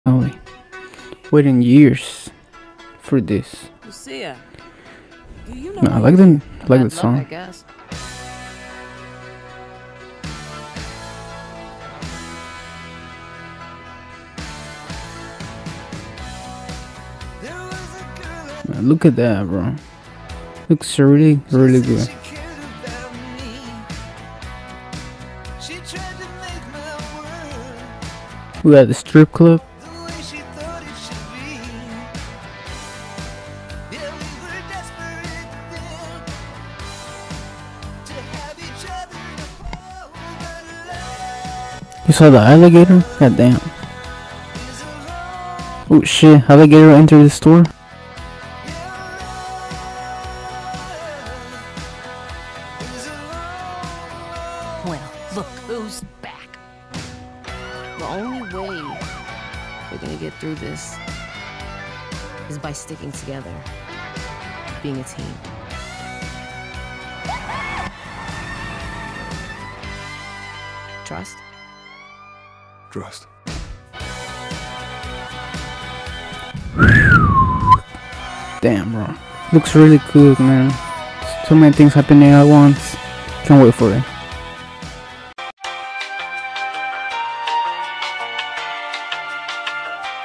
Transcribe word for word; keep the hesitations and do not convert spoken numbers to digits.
Only waiting years for this. Lucia, do you know? No, I like the I like the song. I guess. Man, look at that, bro. Looks really, really good. We got the strip club. You saw the alligator? God damn. Oh shit, alligator entered the store? Well, look who's back. The only way we're gonna get through this is by sticking together, being a team. Trust? Trust. Damn, bro. Looks really good, man. So many things happening at once. Can't wait for it.